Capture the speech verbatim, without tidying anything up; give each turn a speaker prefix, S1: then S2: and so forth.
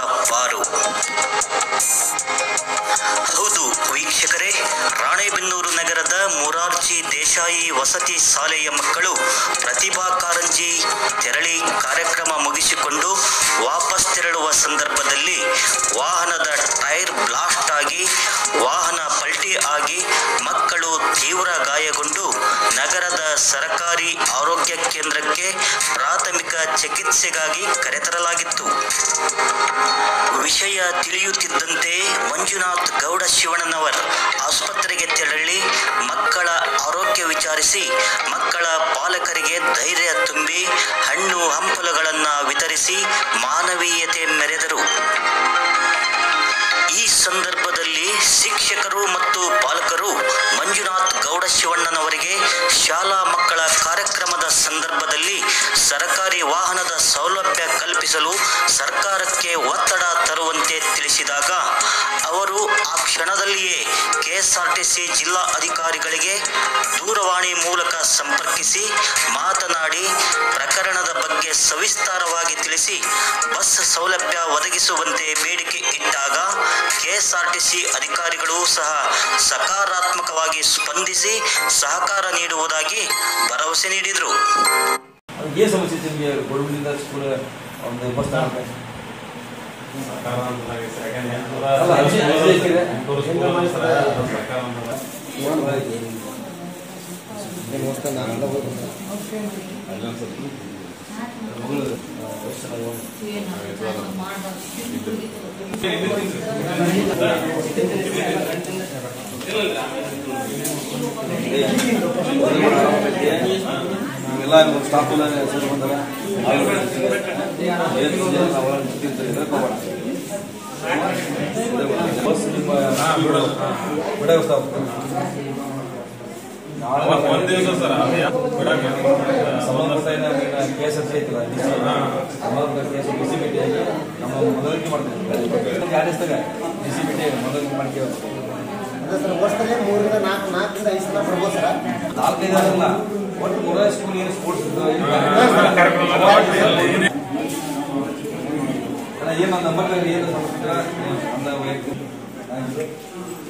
S1: ಬಾರು. ಹೌದು ವೀಕ್ಷಕರೇ, ರಾಣೆಬೆನ್ನೂರು ನಗರದ ಮೊರಾರ್ಜಿ ದೇಸಾಯಿ ವಸತಿ ಶಾಲೆಯ ಮಕ್ಕಳು ಪ್ರತಿಭಾ ಕಾರಂಜಿ ತೆರಳಿ ಕಾರ್ಯಕ್ರಮ ಮುಗಿಸಿಕೊಂಡು ವಾಪಸ್ ತೆರಳುವ ಸಂದರ್ಭದಲ್ಲಿ ವಾಹನದ ಟೈರ್ ಬ್ಲಾಸ್ಟ್ ಆಗಿ ವಾಹನ ಪಲ್ಟಿ ಆಗಿ ಮಕ್ಕಳು ತೀವ್ರ ಗಾಯಗೊಂಡು ನಗರದ ಸರ್ಕಾರಿ ಆರೋಗ್ಯ ಕೇಂದ್ರಕ್ಕೆ ಪ್ರಾಥಮಿಕ ಚಿಕಿತ್ಸೆಗಾಗಿ ಕರೆತರಲಾಗಿತ್ತು. ವಿಷಯ ತಿಳಿಯುತ್ತಿದ್ದಂತೆ ಮಂಜುನಾಥ್ ಗೌಡ ಶಿವಣ್ಣನವರ್ ಆಸ್ಪತ್ರೆಗೆ ತೆರಳಿ ಮಕ್ಕಳ ಆರೋಗ್ಯ ವಿಚಾರಿಸಿ ಮಕ್ಕಳ ಪಾಲಕರಿಗೆ ಧೈರ್ಯ ತುಂಬಿ ಹಣ್ಣು ಹಂಪಲುಗಳನ್ನು ವಿತರಿಸಿ ಮಾನವೀಯತೆ ಮೆರೆದರು. ಈ ಸಂದರ್ಭದಲ್ಲಿ ಶಿಕ್ಷಕರು ಮತ್ತು ಪಾಲಕರು ಮಂಜುನಾಥ್ ಗೌಡ ಶಿವಣ್ಣನವರಿಗೆ ಶಾಲಾ ಮಕ್ಕಳ ಕಾರ್ಯಕ್ರಮದ ಸಂದರ್ಭದಲ್ಲಿ ಸರ್ಕಾರಿ ವಾಹನದ ಸೌಲಭ್ಯ ಕಲ್ಪಿಸಲು ಸರ್ಕಾರಕ್ಕೆ ಒತ್ತಡ ತರುವಂತೆ ತಿಳಿಸಿದಾಗ ಅವರು ಆ ಕ್ಷಣದಲ್ಲಿಯೇ ಕೆಎಸ್ಆರ್ಟಿಸಿ ಜಿಲ್ಲಾ ಅಧಿಕಾರಿಗಳಿಗೆ ದೂರವಾಣಿ ಮೂಲಕ ಸಂಪರ್ಕಿಸಿ ಮಾತನಾಡಿ ಪ್ರಕರಣದ ಬಗ್ಗೆ ಸವಿಸ್ತಾರವಾಗಿ ತಿಳಿಸಿ ಬಸ್ ಸೌಲಭ್ಯ ಒದಗಿಸುವಂತೆ ಬೇಡಿಕೆ ಇಟ್ಟಾಗ ಕೆಎಸ್ಆರ್ಟಿಸಿ ಅಧಿಕಾರಿಗಳು ಸಹ ಸಕಾರಾತ್ಮಕವಾಗಿ ಸ್ಪಂದಿಸಿ ಸಹಕಾರ ನೀಡುವುದಾಗಿ ಭರವಸೆ ನೀಡಿದರು.
S2: ಎಲ್ಲ ಸ್ಟಾಫ್ ಎಲ್ಲ ಸೇರಿ ಬಂದಾರ. ಬಸ್ ನಿಮ್ಮ ಬಿಡ ಸಂಬಂಧಪಟ್ಟ ಕೇಸ್ ಅಂತ ಐತಿಲ್ಲ ಸಂಬಂಧಪಟ್ಟ ಕೇಸ್ ಡಿ ಸಿ ಭೇಟಿಯಾಗಿ ನಮ್ಮ ಮೊದಲಿಗೆ ಮಾಡ್ತೀವಿ. ಯಾರಿಸ್ದಾಗ ಡಿ ಸಿ ಭೇಟಿ ಮೊದಲಿಗೆ ಮಾಡ್ತೀವಿ.
S3: ವರ್ಷದಲ್ಲಿ ಮೂರರಿಂದ ನಾಲ್ಕು ನಾಲ್ಕರಿಂದ ಐದು ಸಲ ಬರ್ಬೋದು ಸರ್.
S2: ನಾಲ್ಕೈದು ಅಲ್ಲ, ಒಟ್ಟು ಮೂರ ಸ್ಕೂಲ್ ಏನು ಸ್ಪೋರ್ಟ್ಸ್ ಏನು ನಮ್ಮ ನಂಬರ್ ಏನು ಸಮಸ್ಯೆ ಅಂದ ವೈಯಕ್ತಿಕ